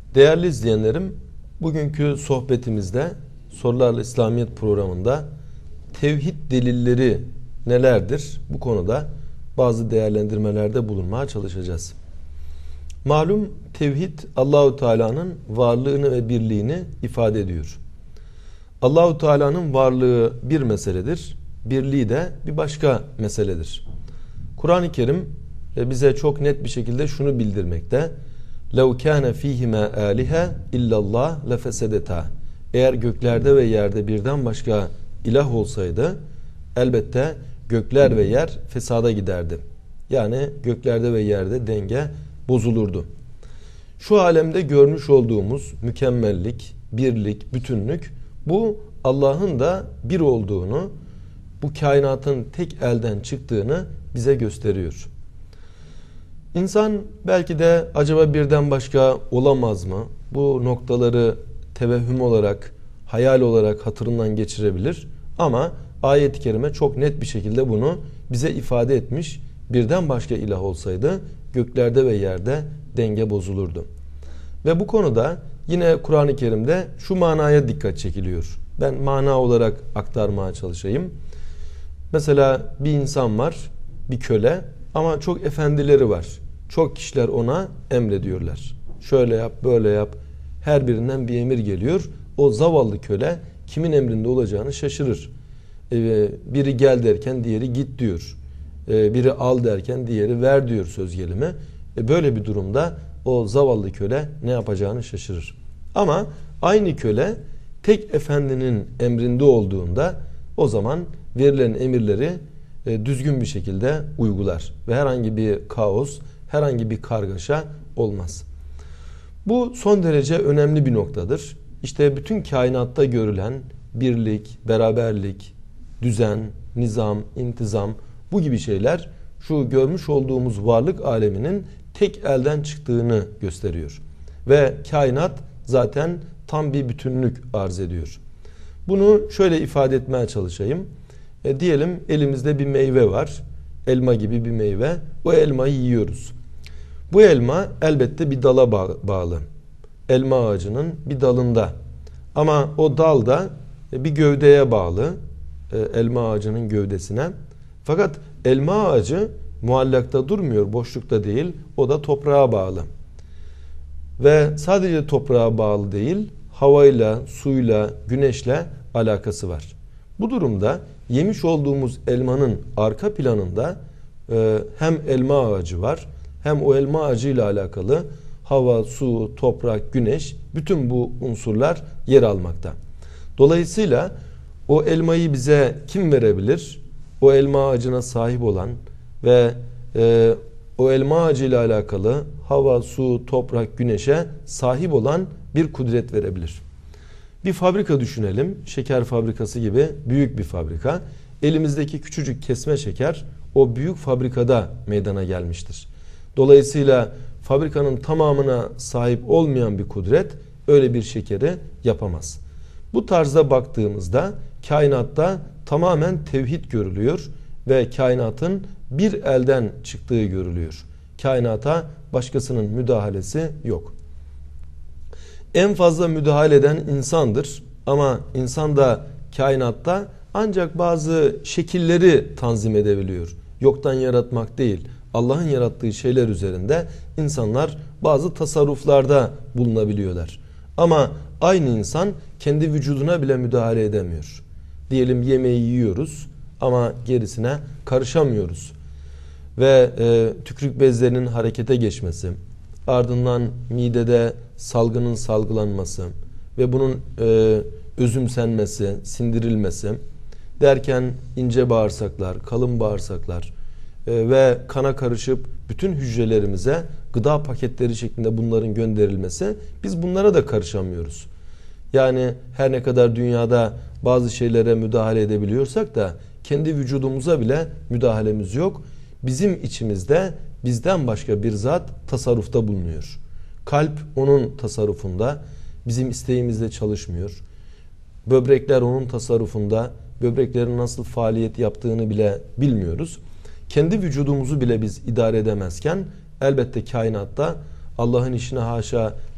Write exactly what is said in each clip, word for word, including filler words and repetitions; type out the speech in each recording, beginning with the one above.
Değerli izleyenlerim, bugünkü sohbetimizde Sorularla İslamiyet programında tevhid delilleri nelerdir? Bu konuda bazı değerlendirmelerde bulunmaya çalışacağız. Malum tevhid Allahu Teala'nın varlığını ve birliğini ifade ediyor. Allahu Teala'nın varlığı bir meseledir, birliği de bir başka meseledir. Kur'an-ı Kerim bize çok net bir şekilde şunu bildirmekte: لَوْ كَانَ ف۪يهِمَا آلِهَا اِلَّا اللّٰهِ لَفَسَدَتَا. Eğer göklerde ve yerde birden başka ilah olsaydı elbette gökler ve yer fesada giderdi. Yani göklerde ve yerde denge bozulurdu. Şu alemde görmüş olduğumuz mükemmellik, birlik, bütünlük, bu Allah'ın da bir olduğunu, bu kainatın tek elden çıktığını bize gösteriyor. İnsan belki de acaba birden başka olamaz mı? Bu noktaları tevehhüm olarak, hayal olarak hatırından geçirebilir. Ama ayet-i kerime çok net bir şekilde bunu bize ifade etmiş. Birden başka ilah olsaydı göklerde ve yerde denge bozulurdu. Ve bu konuda yine Kur'an-ı Kerim'de şu manaya dikkat çekiliyor. Ben mana olarak aktarmaya çalışayım. Mesela bir insan var, bir köle, ama çok efendileri var. Çok kişiler ona emrediyorlar. Şöyle yap, böyle yap. Her birinden bir emir geliyor. O zavallı köle kimin emrinde olacağını şaşırır. Ee, biri gel derken diğeri git diyor. Ee, biri al derken diğeri ver diyor söz gelimi. Ee, böyle bir durumda o zavallı köle ne yapacağını şaşırır. Ama aynı köle tek efendinin emrinde olduğunda o zaman verilen emirleri e, düzgün bir şekilde uygular. Ve herhangi bir kaos, herhangi bir kargaşa olmaz. Bu son derece önemli bir noktadır. İşte bütün kainatta görülen birlik, beraberlik, düzen, nizam, intizam, bu gibi şeyler şu görmüş olduğumuz varlık aleminin tek elden çıktığını gösteriyor. Ve kainat zaten tam bir bütünlük arz ediyor. Bunu şöyle ifade etmeye çalışayım. E, diyelim elimizde bir meyve var. Elma gibi bir meyve. O elmayı yiyoruz. Bu elma elbette bir dala bağlı. Elma ağacının bir dalında. Ama o dal da bir gövdeye bağlı. Elma ağacının gövdesine. Fakat elma ağacı muallakta durmuyor, boşlukta değil. O da toprağa bağlı. Ve sadece toprağa bağlı değil, havayla, suyla, güneşle alakası var. Bu durumda yemiş olduğumuz elmanın arka planında hem elma ağacı var, hem o elma ağacıyla alakalı hava, su, toprak, güneş, bütün bu unsurlar yer almakta. Dolayısıyla o elmayı bize kim verebilir? O elma ağacına sahip olan ve e, o elma ağacıyla alakalı hava, su, toprak, güneşe sahip olan bir kudret verebilir. Bir fabrika düşünelim. Şeker fabrikası gibi büyük bir fabrika. Elimizdeki küçücük kesme şeker o büyük fabrikada meydana gelmiştir. Dolayısıyla fabrikanın tamamına sahip olmayan bir kudret öyle bir şekeri yapamaz. Bu tarzda baktığımızda kainatta tamamen tevhid görülüyor ve kainatın bir elden çıktığı görülüyor. Kainata başkasının müdahalesi yok. En fazla müdahale eden insandır ama insan da kainatta ancak bazı şekilleri tanzim edebiliyor. Yoktan yaratmak değil, Allah'ın yarattığı şeyler üzerinde insanlar bazı tasarruflarda bulunabiliyorlar. Ama aynı insan kendi vücuduna bile müdahale edemiyor. Diyelim yemeği yiyoruz ama gerisine karışamıyoruz. Ve e, tükürük bezlerinin harekete geçmesi, ardından midede salgının salgılanması ve bunun e, özümsenmesi, sindirilmesi derken ince bağırsaklar, kalın bağırsaklar e, ve kana karışıp bütün hücrelerimize gıda paketleri şeklinde bunların gönderilmesi, biz bunlara da karışamıyoruz. Yani her ne kadar dünyada bazı şeylere müdahale edebiliyorsak da kendi vücudumuza bile müdahalemiz yok. Bizim içimizde bizden başka bir zat tasarrufta bulunuyor. Kalp onun tasarrufunda, bizim isteğimizle çalışmıyor. Böbrekler onun tasarrufunda, böbreklerin nasıl faaliyet yaptığını bile bilmiyoruz. Kendi vücudumuzu bile biz idare edemezken elbette kainatta Allah'ın işine haşa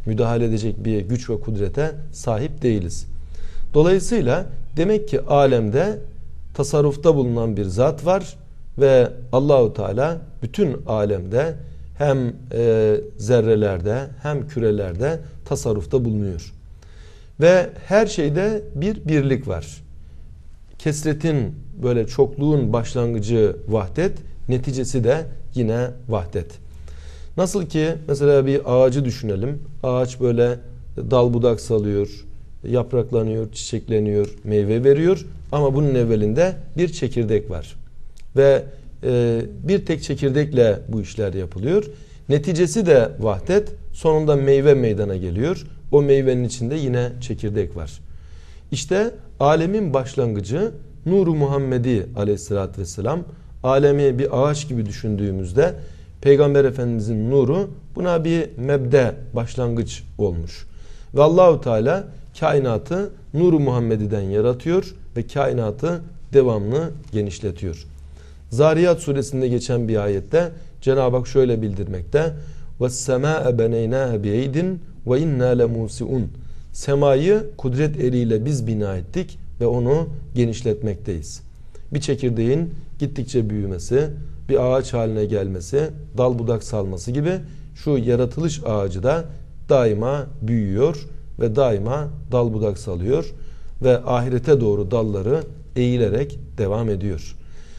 müdahale edecek bir güç ve kudrete sahip değiliz. Dolayısıyla demek ki alemde tasarrufta bulunan bir zat var ve Allahu Teala bütün alemde hem e, zerrelerde hem kürelerde tasarrufta bulunuyor. Ve her şeyde bir birlik var. Kesretin, böyle çokluğun başlangıcı vahdet, neticesi de yine vahdet. Nasıl ki mesela bir ağacı düşünelim. Ağaç böyle dal budak salıyor, yapraklanıyor, çiçekleniyor, meyve veriyor. Ama bunun evvelinde bir çekirdek var. Ve e, bir tek çekirdekle bu işler yapılıyor. Neticesi de vahdet. Sonunda meyve meydana geliyor. O meyvenin içinde yine çekirdek var. İşte alemin başlangıcı Nur-u Muhammedi aleyhissalatü vesselam. Alemi bir ağaç gibi düşündüğümüzde Peygamber Efendimizin nuru buna bir mebde, başlangıç olmuş. Ve Allahu Teala kainatı Nur-u Muhammedi'den yaratıyor ve kainatı devamlı genişletiyor. Zariyat suresinde geçen bir ayette Cenab-ı Hak şöyle bildirmekte: وَالسَّمَاءَ بَنَيْنَاهَ بِيَيْدٍ وَاِنَّا لَمُوسِعُونَ Semayı kudret eliyle biz bina ettik ve onu genişletmekteyiz. Bir çekirdeğin gittikçe büyümesi, bir ağaç haline gelmesi, dal budak salması gibi şu yaratılış ağacı da daima büyüyor ve daima dal budak salıyor ve ahirete doğru dalları eğilerek devam ediyor.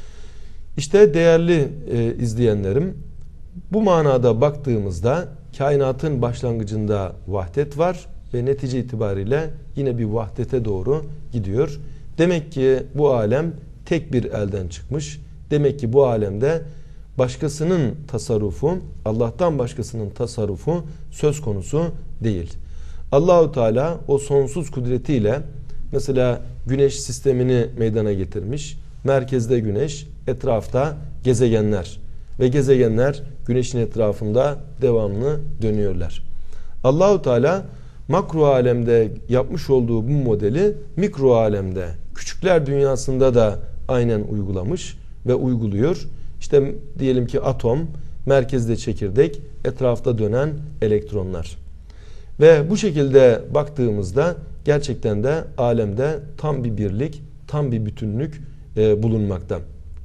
İşte değerli e, izleyenlerim, bu manada baktığımızda kainatın başlangıcında vahdet var ve netice itibariyle yine bir vahdete doğru gidiyor. Demek ki bu alem tek bir elden çıkmış. Demek ki bu alemde başkasının tasarrufu, Allah'tan başkasının tasarrufu söz konusu değil. Allahu Teala o sonsuz kudretiyle mesela güneş sistemini meydana getirmiş. Merkezde güneş, etrafta gezegenler ve gezegenler güneşin etrafında devamlı dönüyorlar. Allahu Teala makro alemde yapmış olduğu bu modeli mikro alemde, küçükler dünyasında da aynen uygulamış ve uyguluyor. İşte diyelim ki atom, merkezde çekirdek, etrafta dönen elektronlar. Ve bu şekilde baktığımızda gerçekten de alemde tam bir birlik, tam bir bütünlük e, bulunmakta.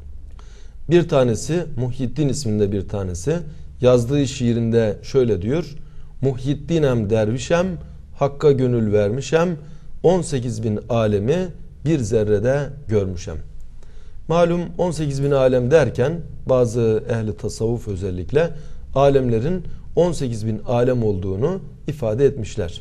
Bir tanesi, Muhyiddin isminde bir tanesi, yazdığı şiirinde şöyle diyor: Muhyiddinem dervişem, hakka gönül vermişem, on sekiz bin alemi bir zerrede görmüşem. Malum on sekiz bin alem derken bazı ehli tasavvuf özellikle alemlerin on sekiz bin alem olduğunu ifade etmişler.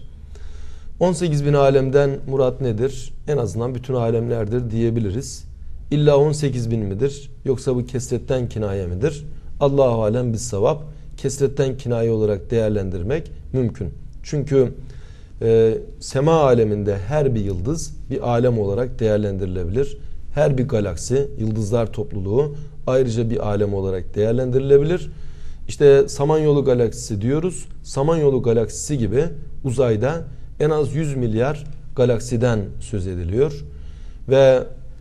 on sekiz bin alemden murat nedir? En azından bütün alemlerdir diyebiliriz. İlla on sekiz bin midir? Yoksa bu kesretten kinaye midir? Allahu alem bis savab. Kesretten kinaye olarak değerlendirmek mümkün. Çünkü e, sema aleminde her bir yıldız bir alem olarak değerlendirilebilir. Her bir galaksi, yıldızlar topluluğu ayrıca bir alem olarak değerlendirilebilir. İşte Samanyolu galaksisi diyoruz. Samanyolu galaksisi gibi uzayda en az yüz milyar galaksiden söz ediliyor. Ve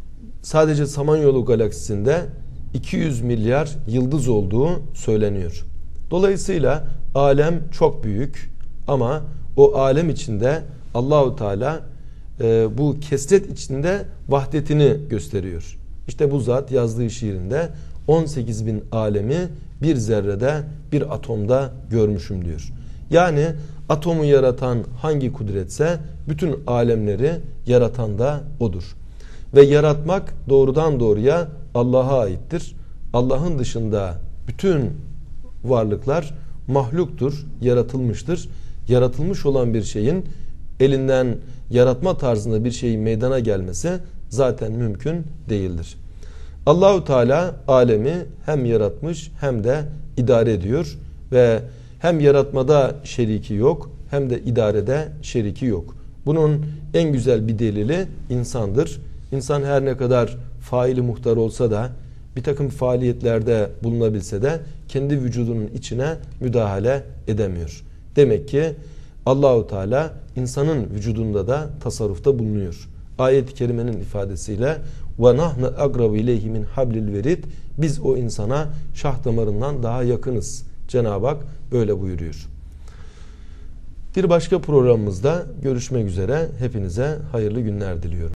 sadece Samanyolu galaksisinde iki yüz milyar yıldız olduğu söyleniyor. Dolayısıyla alem çok büyük ama o alem içinde Allahu Teala e, bu kesret içinde vahdetini gösteriyor. İşte bu zat yazdığı şiirinde on sekiz bin alemi bir zerrede, bir atomda görmüşüm diyor. Yani atomu yaratan hangi kudretse bütün alemleri yaratan da odur. Ve yaratmak doğrudan doğruya Allah'a aittir. Allah'ın dışında bütün varlıklar mahluktur, yaratılmıştır. Yaratılmış olan bir şeyin elinden yaratma tarzında bir şeyin meydana gelmesi zaten mümkün değildir. Allahu Teala alemi hem yaratmış hem de idare ediyor ve hem yaratmada şeriki yok hem de idarede şeriki yok. Bunun en güzel bir delili insandır. İnsan her ne kadar faili muhtar olsa da bir takım faaliyetlerde bulunabilse de kendi vücudunun içine müdahale edemiyor. Demek ki Allahu Teala insanın vücudunda da tasarrufta bulunuyor. Ayet-i kerimenin ifadesiyle ve nahnu agrabu ileyhi min hablil verid, biz o insana şah damarından daha yakınız. Cenab-ı Hak böyle buyuruyor. Bir başka programımızda görüşmek üzere. Hepinize hayırlı günler diliyorum.